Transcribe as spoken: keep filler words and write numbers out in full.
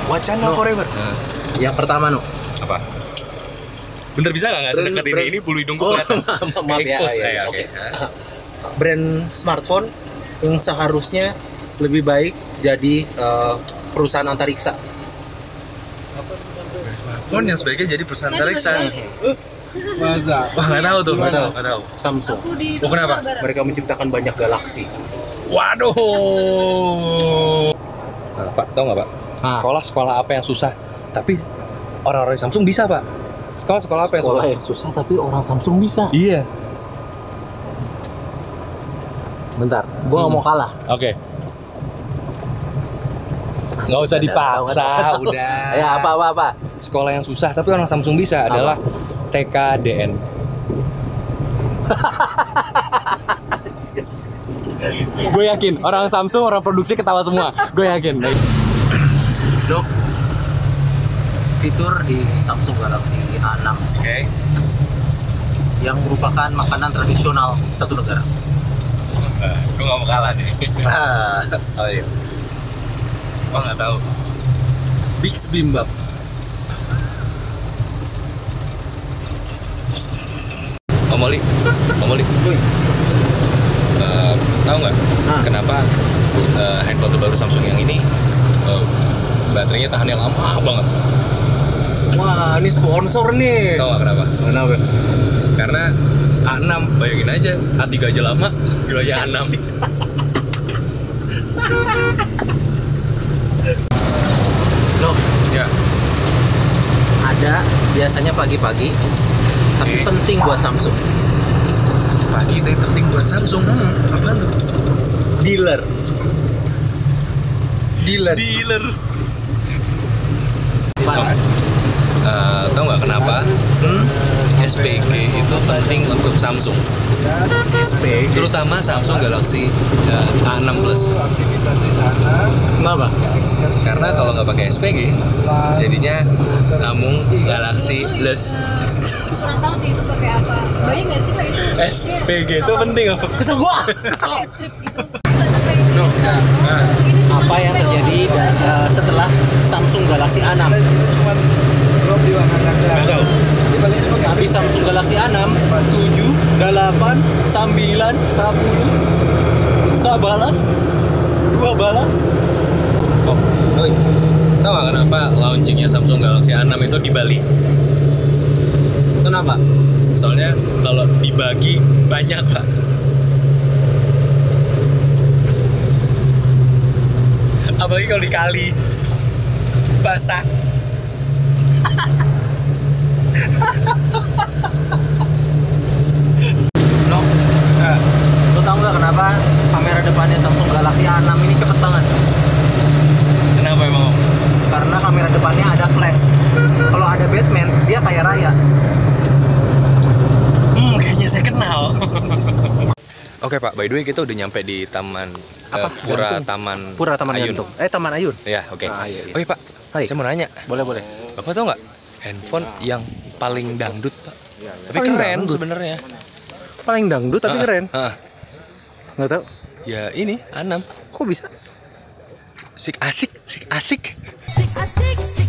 Wacana No. Forever. Nah, Yang pertama no. apa? Bentar, bisa nggak nggak Brand- sedekat ini? brand- Ini bulu hidungku Oh, kelihatan. maaf ya. Expose, ya, ya, oke. oke. Hah? Brand smartphone yang seharusnya lebih baik jadi eh, perusahaan antariksa. Phone yang sebaiknya jadi perusahaan antariksa. Masa? Wah, nggak tahu tuh. Nggak tahu. Nggak tahu. Samsung. Aku di Oh, kenapa? Mereka menciptakan banyak galaksi. Waduh. Nah, Pak, tahu nggak Pak? Ah. Sekolah-sekolah apa yang susah, tapi orang-orang Samsung bisa Pak? Sekolah-sekolah apa yang Sekolah susah? yang susah tapi orang Samsung bisa. Iya. Bentar, gua nggak mau kalah. Oke. Nggak usah dipaksa, udah. Ya apa apa apa. Sekolah yang susah, tapi orang Samsung bisa adalah T K D N. Gue yakin orang Samsung, orang produksi ketawa semua. Gue yakin. Dok, fitur di Samsung Galaxy A enam Oke. yang merupakan makanan tradisional satu negara. Gue nggak mau kalah nih. Oh iya. Oh, nggak tahu. Bix Bimbab. Om Oli, Om Oli. Woi. Eh, tahu nggak Ah. kenapa eh, handphone terbaru Samsung yang ini eh, baterainya tahannya lama banget? Wah, ini sponsor nih. Tahu nggak kenapa? Kenapa? Karena A enam, bayangin aja, A tiga aja lama, gila ya A enam. Dok, Ya, ada biasanya pagi-pagi tapi Oke. penting buat Samsung. pagi itu yang penting buat Samsung. Hmm, apaan tuh? Dealer. Dealer. Dealer. Pak. Eh, tahu nggak kenapa Hmm? S P G itu penting untuk Samsung, S P G. terutama Samsung Galaxy eh, A enam Plus. Aktivitas di sana. Kenapa? Karena kalau nggak pakai S P G, jadinya Amung Galaxy Plus. kurang tahu sih itu pakai apa. Bayang nggak sih Pak itu? S P G itu penting loh. Kesel gua. Kesel. Kayak trip gitu. Nggak sampai No. Nah, ini cuma Apa yang sampai terjadi dan, uh, setelah Samsung Galaxy A enam? Itu cuma drop di Wakanda. nggak tahu. Di baliknya pakai Habis Samsung Galaxy A enam, tujuh, delapan, sembilan, sepuluh, sebelas, dua belas. Oh, Oi, tahu nggak kenapa launchingnya Samsung Galaxy A enam itu di Bali? kenapa? Soalnya kalau dibagi banyak Pak. Apalagi kalau dikali basah. No. Nah, Lo tau nggak kenapa kamera depannya Samsung Galaxy A enam ini cepet banget? kenapa emang? Karena kamera depannya ada flash. Kalau ada Batman, dia kaya raya. Hmm, kayaknya saya kenal. Oke Pak, by the way kita udah nyampe di Taman Apa? eh, Pura Gantung. Taman Pura Taman Ayun. Gantung. Eh, Taman Ayun. Ya, oke. Ah, iya, iya. Oh iya Pak, Hai. saya mau nanya. Boleh, boleh. Bapak tahu nggak handphone yang paling dangdut Pak? Tapi Paling keren dangdut? sebenarnya. Paling dangdut tapi Ah, keren. ah. Nggak tahu. Ya ini A enam. Kok bisa? Sik asik, sik asik. asik asik